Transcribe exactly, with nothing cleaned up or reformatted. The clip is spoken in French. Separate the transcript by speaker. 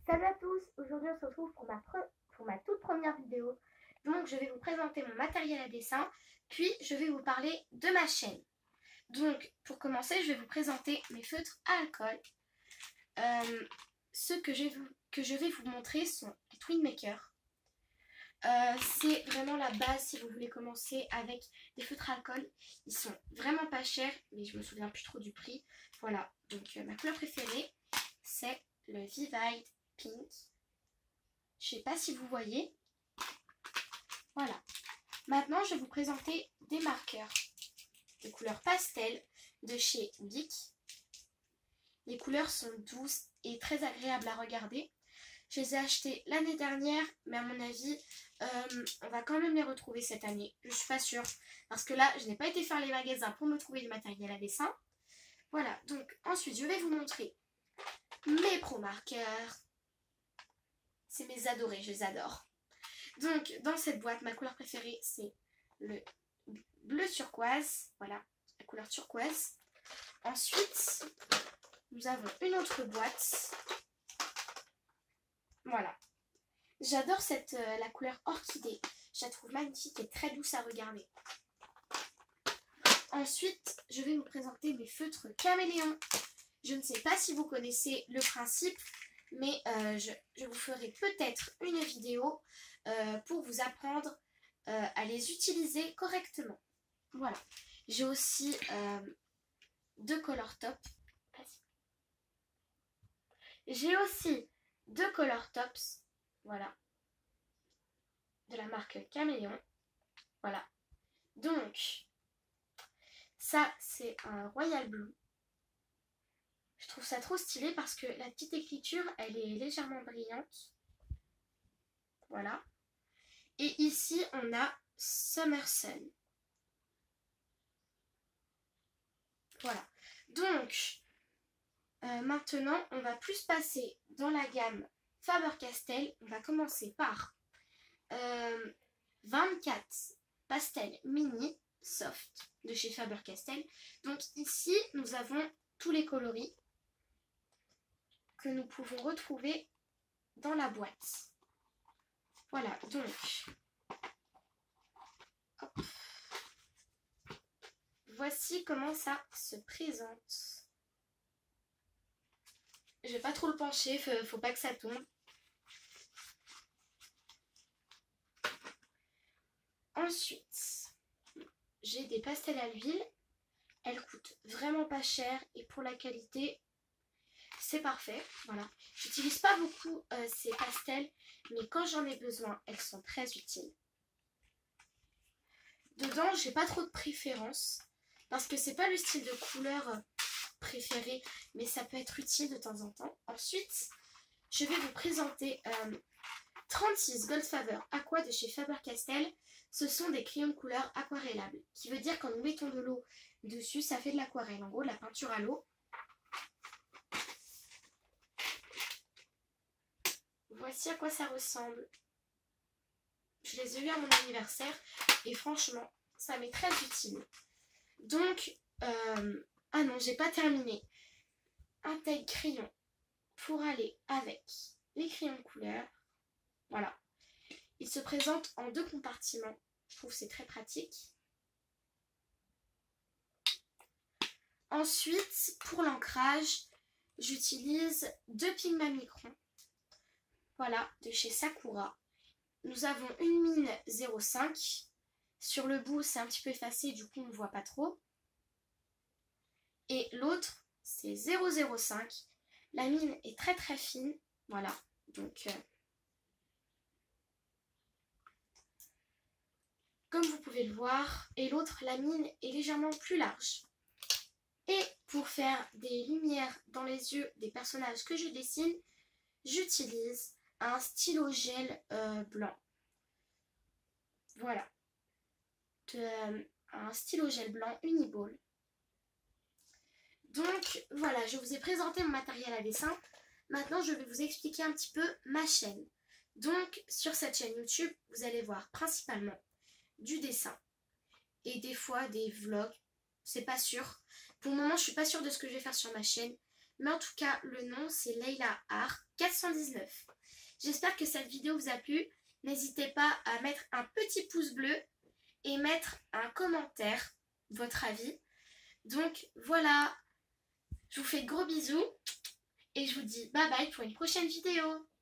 Speaker 1: Salut à tous, aujourd'hui on se retrouve pour ma, pour ma toute première vidéo. Donc je vais vous présenter mon matériel à dessin, puis je vais vous parler de ma chaîne. Donc pour commencer, je vais vous présenter mes feutres à alcool. Euh, ceux que je, vais vous, que je vais vous montrer sont les Twin Maker. Euh, C'est vraiment la base si vous voulez commencer avec des feutres à alcool. Ils sont vraiment pas chers, mais je me souviens plus trop du prix. Voilà, donc euh, ma couleur préférée, c'est le Vivid Pink. Je sais pas si vous voyez. Voilà. Maintenant, je vais vous présenter des marqueurs de couleur pastel de chez Bic. Les couleurs sont douces et très agréables à regarder. Je les ai achetés l'année dernière, mais à mon avis, euh, on va quand même les retrouver cette année. Je suis pas sûre, parce que là, je n'ai pas été faire les magasins pour me trouver du matériel à dessin. Voilà, donc ensuite, je vais vous montrer mes pro marqueurs. C'est mes adorés, je les adore. Donc, dans cette boîte, ma couleur préférée, c'est le bleu turquoise. Voilà, la couleur turquoise. Ensuite, nous avons une autre boîte. Voilà. J'adore cette euh, la couleur orchidée. Je la trouve magnifique et très douce à regarder. Ensuite, je vais vous présenter mes feutres caméléons. Je ne sais pas si vous connaissez le principe, mais euh, je, je vous ferai peut-être une vidéo euh, pour vous apprendre euh, à les utiliser correctement. Voilà. J'ai aussi euh, deux color tops. J'ai aussi deux color tops. Voilà. De la marque Caméléon. Voilà. Donc, ça, c'est un Royal Blue. Je trouve ça trop stylé parce que la petite écriture, elle est légèrement brillante. Voilà. Et ici, on a Summer Sun. Voilà. Donc, euh, maintenant, on va plus passer dans la gamme Faber-Castell. On va commencer par euh, vingt-quatre Pastel Mini Soft de chez Faber-Castell. Donc ici, nous avons tous les coloris que nous pouvons retrouver dans la boîte. Voilà, donc, hop. Voici comment ça se présente. Je vais pas trop le pencher, faut, faut pas que ça tombe. Ensuite, j'ai des pastels à l'huile. Elles coûtent vraiment pas cher et pour la qualité, c'est parfait. Voilà. J'utilise pas beaucoup euh, ces pastels, mais quand j'en ai besoin, elles sont très utiles. Dedans, j'ai pas trop de préférence parce que c'est pas le style de couleur préféré, mais ça peut être utile de temps en temps. Ensuite, je vais vous présenter euh, trente-six Goldfaber Aqua de chez Faber-Castell. Ce sont des crayons de couleur aquarellables, qui veut dire quand nous mettons de l'eau dessus, ça fait de l'aquarelle. En gros, de la peinture à l'eau. Voici à quoi ça ressemble. Je les ai eus à mon anniversaire et franchement, ça m'est très utile. Donc, euh, ah non, j'ai pas terminé. Un taille crayon pour aller avec les crayons de couleur. Voilà. Il se présente en deux compartiments. Je trouve que c'est très pratique. Ensuite, pour l'ancrage, j'utilise deux Pigma Micron. Voilà, de chez Sakura. Nous avons une mine zéro virgule cinq. Sur le bout, c'est un petit peu effacé, du coup, on ne voit pas trop. Et l'autre, c'est zéro virgule zéro cinq. La mine est très très fine. Voilà, donc... Euh, comme vous pouvez le voir, et l'autre, la mine est légèrement plus large. Et pour faire des lumières dans les yeux des personnages que je dessine, j'utilise un stylo gel euh, blanc. Voilà. De, euh, un stylo gel blanc Uniball. Donc voilà, je vous ai présenté mon matériel à dessin. Maintenant, je vais vous expliquer un petit peu ma chaîne. Donc, sur cette chaîne YouTube, vous allez voir principalement du dessin et des fois des vlogs, c'est pas sûr. Pour le moment, je suis pas sûre de ce que je vais faire sur ma chaîne, Mais en tout cas, le nom c'est Leila Art quatre cent dix-neuf. J'espère que cette vidéo vous a plu. N'hésitez pas à mettre un petit pouce bleu et mettre un commentaire, votre avis. Donc voilà, je vous fais de gros bisous et je vous dis bye bye pour une prochaine vidéo.